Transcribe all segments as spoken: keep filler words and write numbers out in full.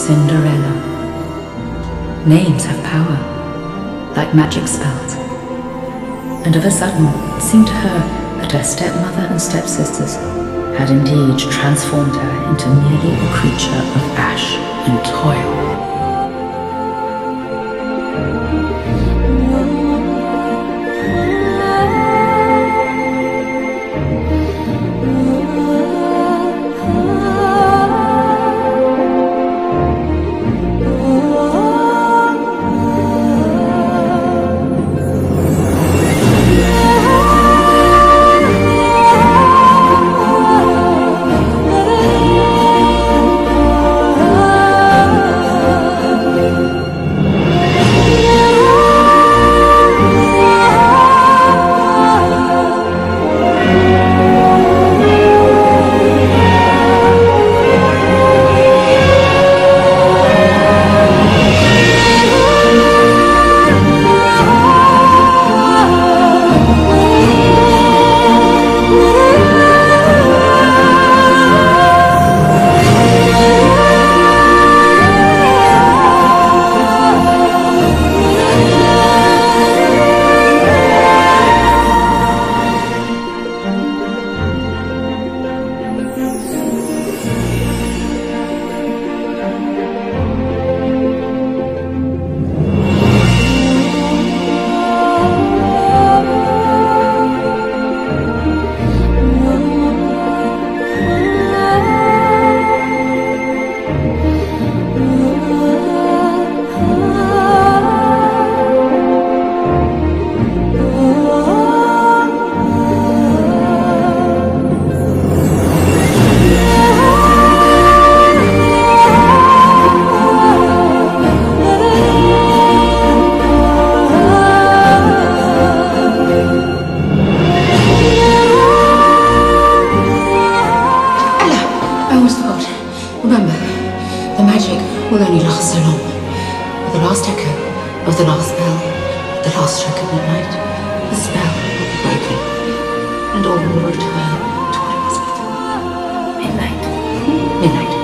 Cinderella. Names have power, like magic spells. And of a sudden, it seemed to her that her stepmother and stepsisters had indeed transformed her into merely a creature of ash and toil. Remember, the magic will only last so long. With the last echo of the last bell, the last stroke of midnight, the spell will be broken, and all will return to what it was before. Midnight. Midnight.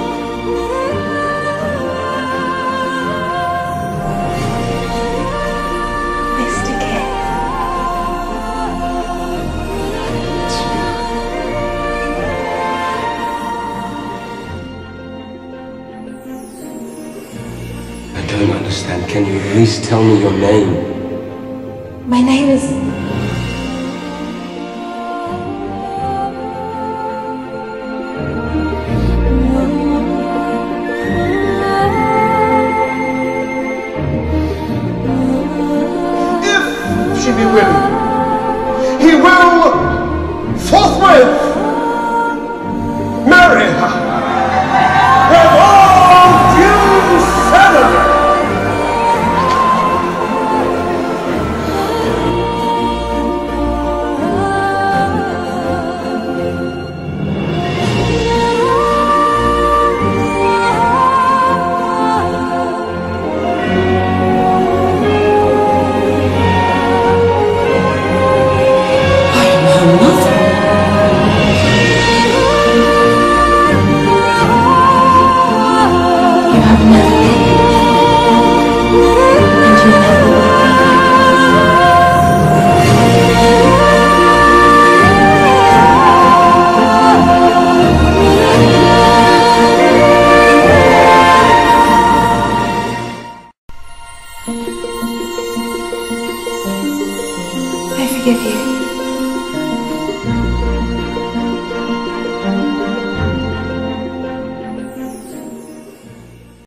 Mister K. I don't understand. Can you at least tell me your name? My name is... If she be willing, he will forthwith marry her. With all due ceremony. I forgive you.